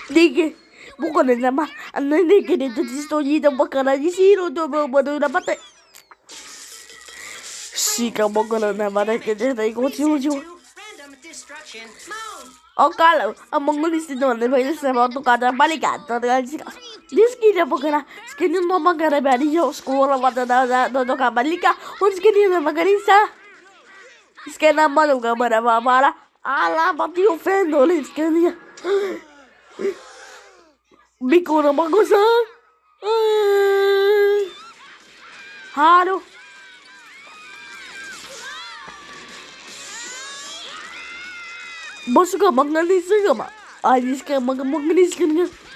Dije, bukan nama, anne che detto ti sto gli da bacana di siro dove vado da batte. Sì, che bacana na mare che te dai così uju. Oh kalau, among di sino ne vai se va tu kada balicato da sika. Diski da bacana, skini no magari bari yo scuola vado da kabalica, un skini na magari sa. Skena malu ka bara bara. Ala, ma ti offendo le skini. Bico na bagusa. Halo. Bos ka mangalis ka ma. Alis ka mangalis ka nga.